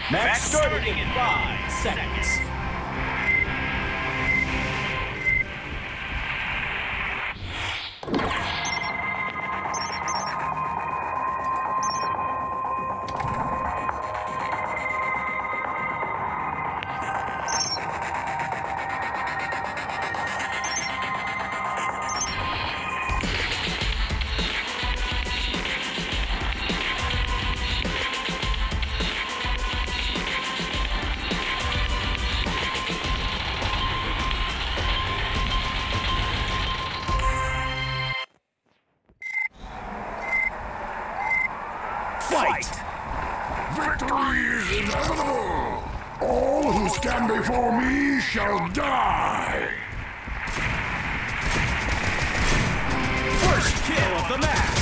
Match starting in 5 seconds. Fight! Victory is inevitable! All who stand before me shall die! First kill of the match!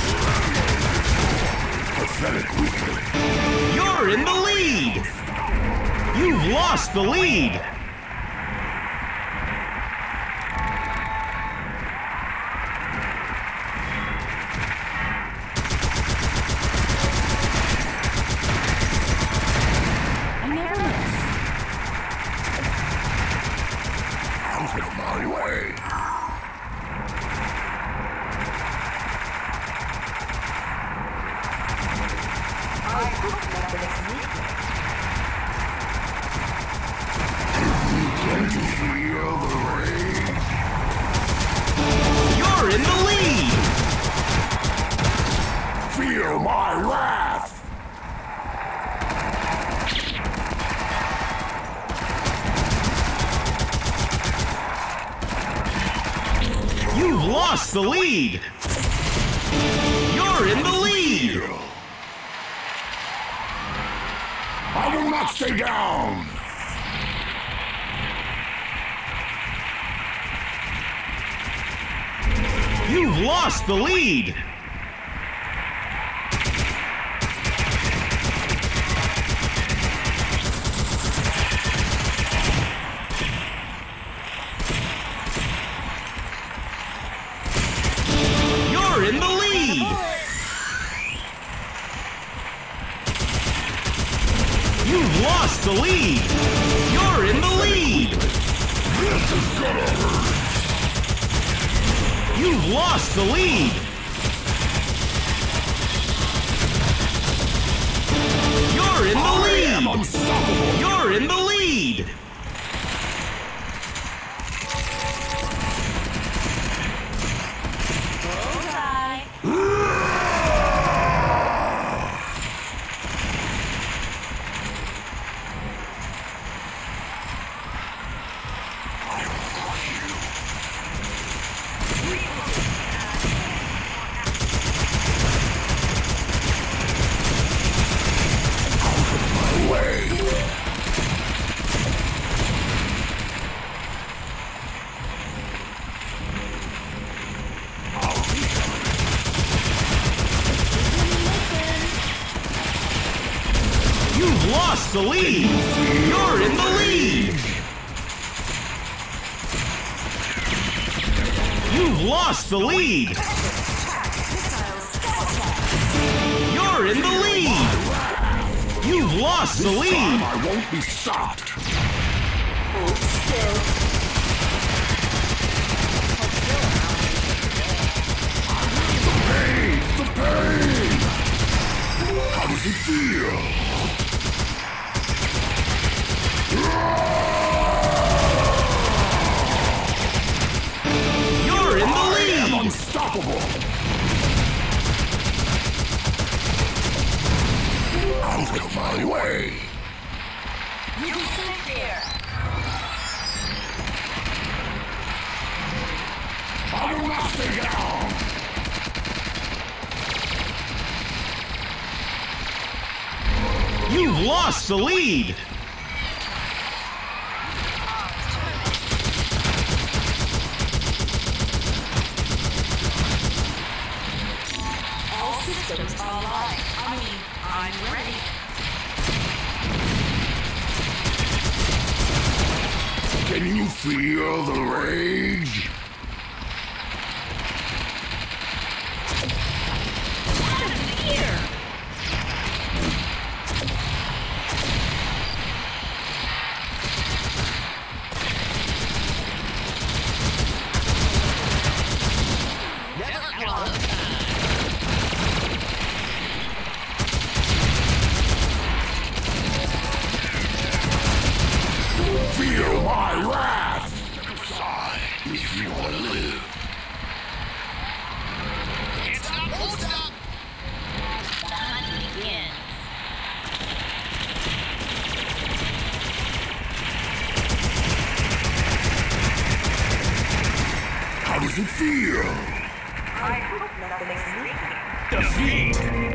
Pathetic weakling. You're in the lead! You've lost the lead! Out of my way! Can't you feel the rage? You're in the lead! Feel my wrath! You've lost the lead! You're in the lead! I will not stay down! You've lost the lead! You're in the lead! You've lost the lead! You're in the lead! This is gonna hurt! You've lost the lead! You're in the I am lead! unstoppable! You're in the lead! You've lost the lead! You're in the lead! You've lost the lead! You're in the lead! You've lost the lead! I won't be stopped! The pain! The pain! How does it feel? You're in the I lead! am unstoppable! Out of my way! You sit here. I will not stay down! You've lost the lead! All systems online. I'm ready. Can you feel the rage? you want to live. Can't stop, won't stop. The hunt begins. How does it feel? I hope nothing's leaking. Defeat!